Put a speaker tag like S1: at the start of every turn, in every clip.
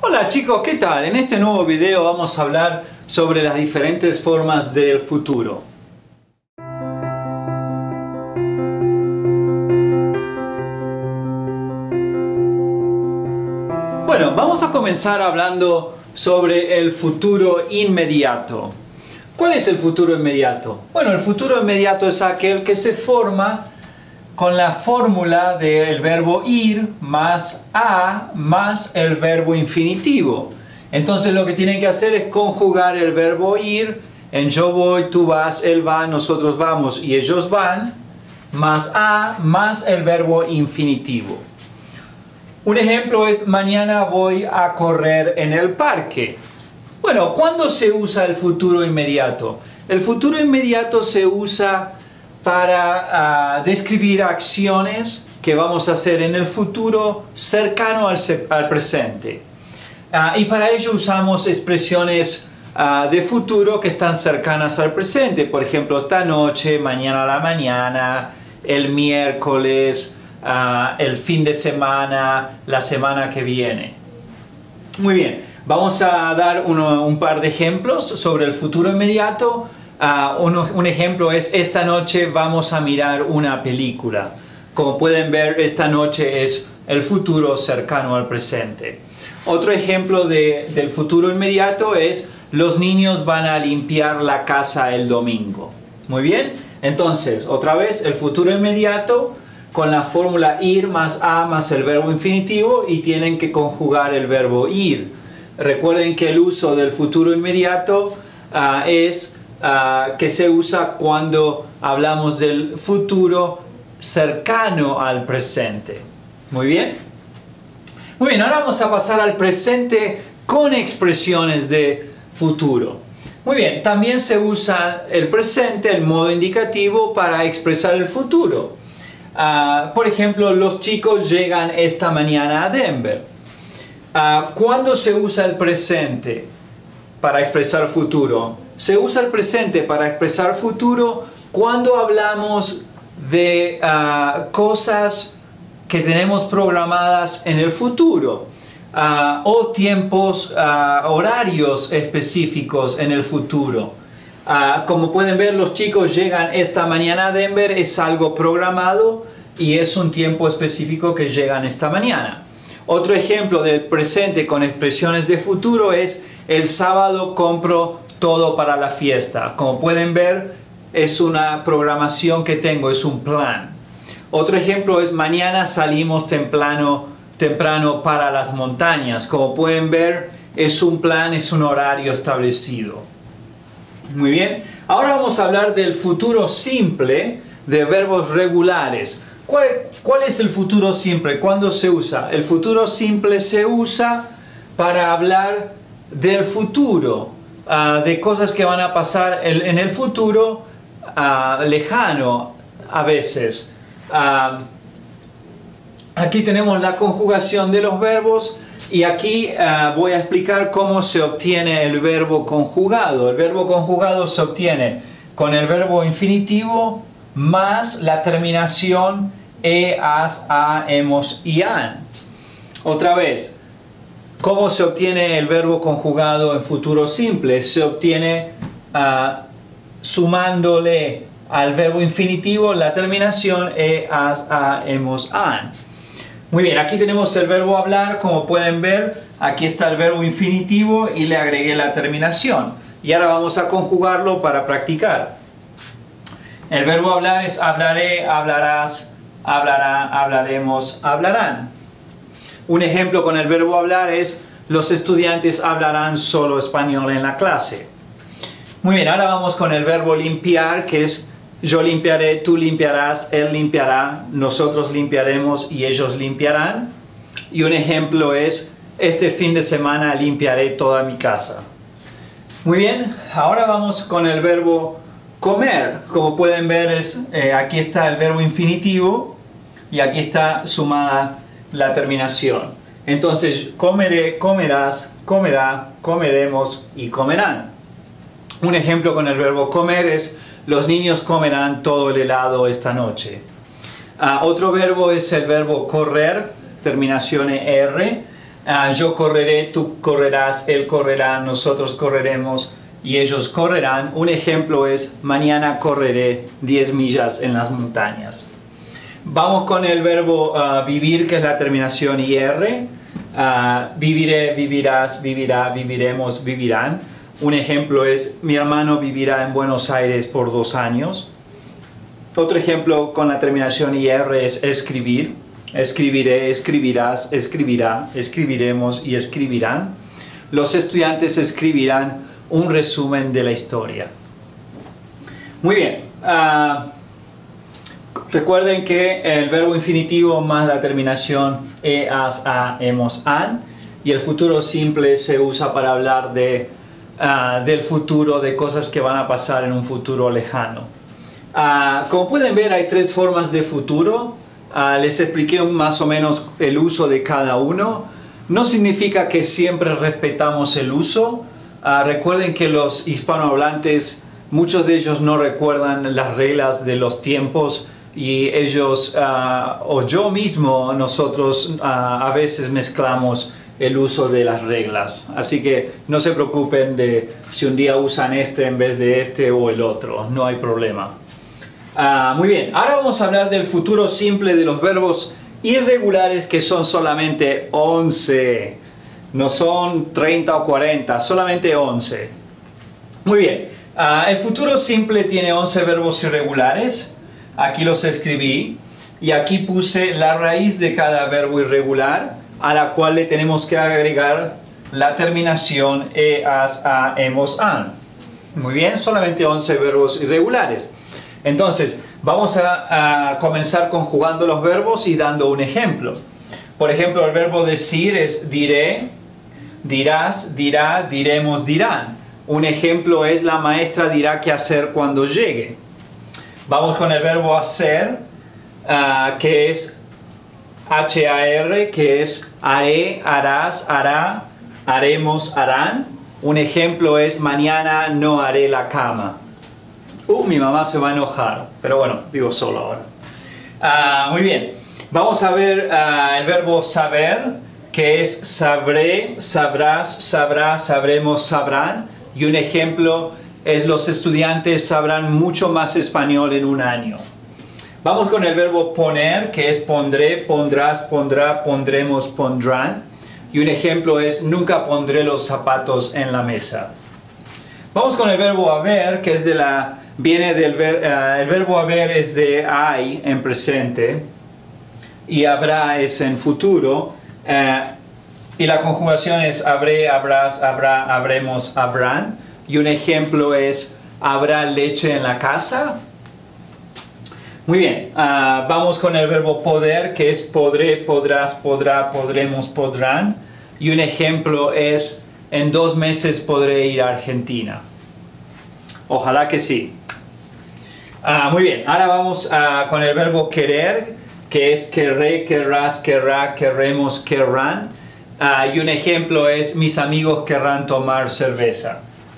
S1: Hola chicos, ¿qué tal? En este nuevo video vamos a hablar sobre las diferentes formas del futuro. Bueno, vamos a comenzar hablando sobre el futuro inmediato. ¿Cuál es el futuro inmediato? Bueno, el futuro inmediato es aquel que se forma con la fórmula del verbo ir más a más el verbo infinitivo. Entonces lo que tienen que hacer es conjugar el verbo ir en yo voy, tú vas, él va, nosotros vamos y ellos van, más a más el verbo infinitivo. Un ejemplo es mañana voy a correr en el parque. Bueno, ¿cuándo se usa el futuro inmediato? El futuro inmediato se usa para describir acciones que vamos a hacer en el futuro cercano al presente. Y para ello usamos expresiones de futuro que están cercanas al presente. Por ejemplo, esta noche, mañana a la mañana, el miércoles, el fin de semana, la semana que viene. Muy bien, vamos a dar un par de ejemplos sobre el futuro inmediato. Un ejemplo es esta noche vamos a mirar una película. Como pueden ver, esta noche es el futuro cercano al presente. Otro ejemplo del futuro inmediato es los niños van a limpiar la casa el domingo. Muy bien, entonces otra vez el futuro inmediato con la fórmula ir más a más el verbo infinitivo y tienen que conjugar el verbo ir. Recuerden que el uso del futuro inmediato es que se usa cuando hablamos del futuro cercano al presente. Muy bien. Muy bien, ahora vamos a pasar al presente con expresiones de futuro. Muy bien, también se usa el presente, el modo indicativo, para expresar el futuro. Por ejemplo, los chicos llegan esta mañana a Denver. ¿Cuándo se usa el presente para expresar futuro? Se usa el presente para expresar futuro cuando hablamos de cosas que tenemos programadas en el futuro o tiempos, horarios específicos en el futuro. Como pueden ver, los chicos llegan esta mañana a Denver, es algo programado y es un tiempo específico que llegan esta mañana. Otro ejemplo del presente con expresiones de futuro es el sábado compro todo para la fiesta. Como pueden ver, es una programación que tengo, es un plan. Otro ejemplo es mañana salimos temprano para las montañas. Como pueden ver, es un plan, es un horario establecido. Muy bien, ahora vamos a hablar del futuro simple de verbos regulares. ¿Cuál es el futuro simple? ¿Cuándo se usa? El futuro simple se usa para hablar del futuro, de cosas que van a pasar en el futuro lejano a veces. Aquí tenemos la conjugación de los verbos y aquí voy a explicar cómo se obtiene el verbo conjugado. El verbo conjugado se obtiene con el verbo infinitivo más la terminación e, as, a, hemos y an. Otra vez, ¿cómo se obtiene el verbo conjugado en futuro simple? Se obtiene sumándole al verbo infinitivo la terminación e, as, a, hemos, an. Muy bien, aquí tenemos el verbo hablar, como pueden ver, aquí está el verbo infinitivo y le agregué la terminación. Y ahora vamos a conjugarlo para practicar. El verbo hablar es hablaré, hablarás, hablará, hablaremos, hablarán. Un ejemplo con el verbo hablar es los estudiantes hablarán solo español en la clase. Muy bien, ahora vamos con el verbo limpiar, que es yo limpiaré, tú limpiarás, él limpiará, nosotros limpiaremos y ellos limpiarán. Y un ejemplo es este fin de semana limpiaré toda mi casa. Muy bien, ahora vamos con el verbo comer. Como pueden ver, aquí está el verbo infinitivo y aquí está sumada la terminación. Entonces, comeré, comerás, comerá, comeremos y comerán. Un ejemplo con el verbo comer es los niños comerán todo el helado esta noche. Otro verbo es el verbo correr, terminación ER. yo correré, tú correrás, él correrá, nosotros correremos y ellos correrán. Un ejemplo es mañana correré 10 millas en las montañas. Vamos con el verbo vivir, que es la terminación IR. Viviré, vivirás, vivirá, viviremos, vivirán. Un ejemplo es mi hermano vivirá en Buenos Aires por 2 años. Otro ejemplo con la terminación IR es escribir. Escribiré, escribirás, escribirá, escribiremos y escribirán. Los estudiantes escribirán un resumen de la historia. Muy bien. Recuerden que el verbo infinitivo más la terminación e, as, a, hemos, an. Y el futuro simple se usa para hablar del futuro, de cosas que van a pasar en un futuro lejano. Como pueden ver, hay 3 formas de futuro. Les expliqué más o menos el uso de cada uno. No significa que siempre respetamos el uso. Recuerden que los hispanohablantes, muchos de ellos no recuerdan las reglas de los tiempos y ellos, o yo mismo, nosotros a veces mezclamos el uso de las reglas. Así que no se preocupen de si un día usan este en vez de este o el otro. No hay problema. Muy bien, ahora vamos a hablar del futuro simple de los verbos irregulares, que son solamente 11. No son 30 o 40, solamente 11. Muy bien, el futuro simple tiene 11 verbos irregulares. Aquí los escribí y aquí puse la raíz de cada verbo irregular, a la cual le tenemos que agregar la terminación e, as, a, hemos, an. Muy bien, solamente 11 verbos irregulares. Entonces, vamos a comenzar conjugando los verbos y dando un ejemplo. Por ejemplo, el verbo decir es diré, dirás, dirá, diremos, dirán. Un ejemplo es la maestra dirá qué hacer cuando llegue. Vamos con el verbo hacer, que es HAR, que es haré, harás, hará, haremos, harán. Un ejemplo es mañana no haré la cama. Mi mamá se va a enojar, pero bueno, vivo solo ahora. Muy bien, vamos a ver el verbo saber, que es sabré, sabrás, sabrá, sabremos, sabrán. Y un ejemplo es los estudiantes sabrán mucho más español en un año. Vamos con el verbo poner, que es pondré, pondrás, pondrá, pondremos, pondrán. Y un ejemplo es nunca pondré los zapatos en la mesa. Vamos con el verbo haber, que es viene del el verbo haber es de hay en presente y habrá es en futuro, y la conjugación es habré, habrás, habrá, habremos, habrán. Y un ejemplo es ¿habrá leche en la casa? Muy bien, vamos con el verbo poder, que es podré, podrás, podrá, podremos, podrán. Y un ejemplo es en 2 meses podré ir a Argentina. Ojalá que sí. Muy bien, ahora vamos con el verbo querer, que es querré, querrás, querrá, querremos, querrán. Y un ejemplo es mis amigos querrán tomar cerveza.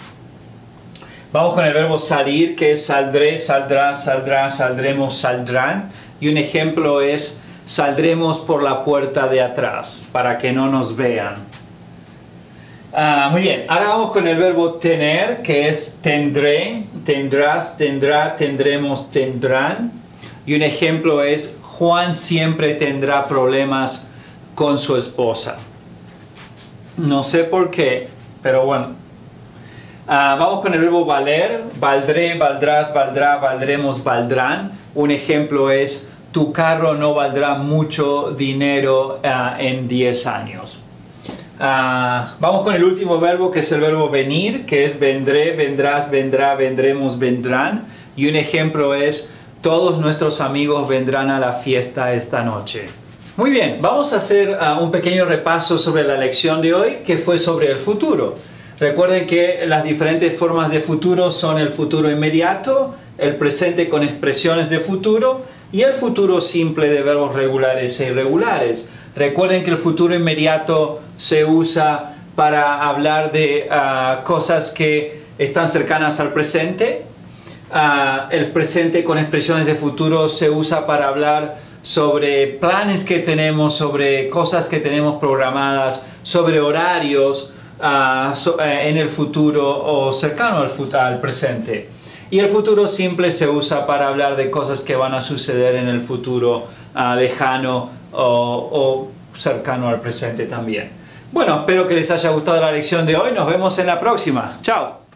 S1: Vamos con el verbo salir, que es saldré, saldrás, saldrá, saldremos, saldrán. Y un ejemplo es saldremos por la puerta de atrás, para que no nos vean. Muy bien, ahora vamos con el verbo tener, que es tendré, tendrás, tendrá, tendremos, tendrán. Y un ejemplo es Juan siempre tendrá problemas con su esposa. No sé por qué, pero bueno. Vamos con el verbo valer, valdré, valdrás, valdrá, valdremos, valdrán. Un ejemplo es tu carro no valdrá mucho dinero en 10 años. Vamos con el último verbo, que es el verbo venir, que es vendré, vendrás, vendrá, vendremos, vendrán. Y un ejemplo es todos nuestros amigos vendrán a la fiesta esta noche. Muy bien, vamos a hacer un pequeño repaso sobre la lección de hoy, que fue sobre el futuro. Recuerden que las diferentes formas de futuro son el futuro inmediato, el presente con expresiones de futuro y el futuro simple de verbos regulares e irregulares. Recuerden que el futuro inmediato se usa para hablar de cosas que están cercanas al presente. El presente con expresiones de futuro se usa para hablar sobre planes que tenemos, sobre cosas que tenemos programadas, sobre horarios en el futuro o cercano al presente. Y el futuro simple se usa para hablar de cosas que van a suceder en el futuro lejano o cercano al presente también. Bueno, espero que les haya gustado la lección de hoy. Nos vemos en la próxima. Chao.